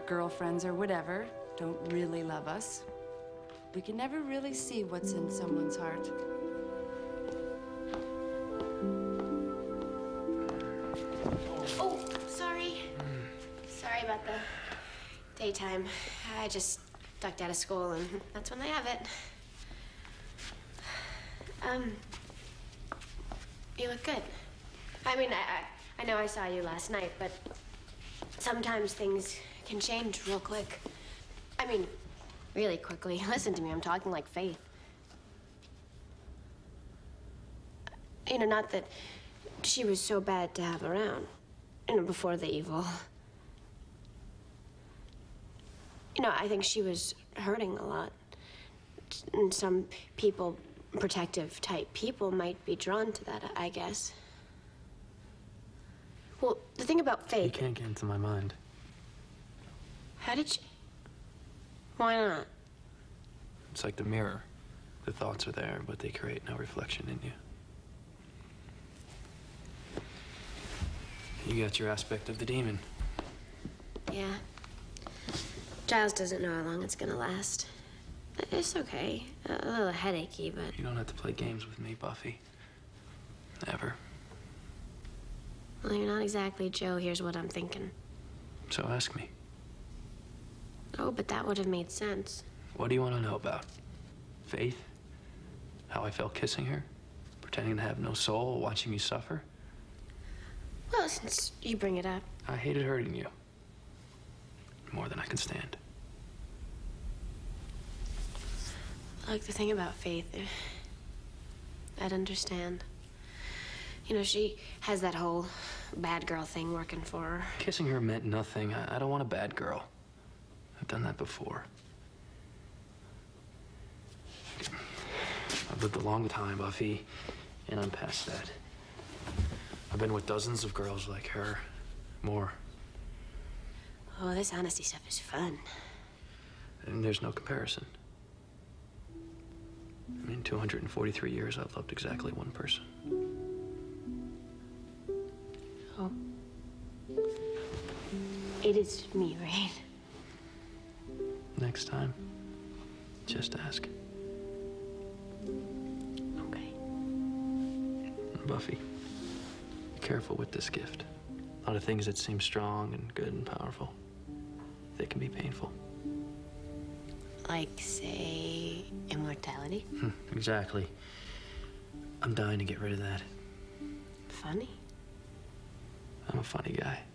girlfriends or whatever don't really love us, we can never really see what's in someone's heart. Oh, sorry. Sorry about the daytime. I just ducked out of school, and that's when they have it. You look good. I mean, I know I saw you last night, but sometimes things can change real quick. I mean, really quickly. Listen to me, I'm talking like Faith. You know, not that she was so bad to have around, you know, before the evil. You know, I think she was hurting a lot. And some people, protective type people, might be drawn to that, I guess. Well, the thing about Faith... You can't get into my mind. How did you... Why not? It's like the mirror. The thoughts are there, but they create no reflection in you. You got your aspect of the demon. Yeah. Giles doesn't know how long it's gonna last. It's okay. A little headachy, but... You don't have to play games with me, Buffy. Never. Well, you're not exactly Joe. Here's what I'm thinking. So ask me. Oh, but that would have made sense. What do you want to know about? Faith? How I felt kissing her? Pretending to have no soul, watching you suffer? Well, since you bring it up. I hated hurting you. More than I can stand. Look, the thing about Faith, I'd understand. You know, she has that whole bad girl thing working for her. Kissing her meant nothing. I don't want a bad girl. I've done that before. I've lived a long time, Buffy, and I'm past that. I've been with dozens of girls like her. More. Oh, this honesty stuff is fun. And there's no comparison. I mean, 243 years, I've loved exactly one person. Oh. It is me, right? Next time, just ask. Okay. Buffy, be careful with this gift. A lot of things that seem strong and good and powerful, they can be painful. Like, say, immortality? Exactly. I'm dying to get rid of that. Funny. I'm a funny guy.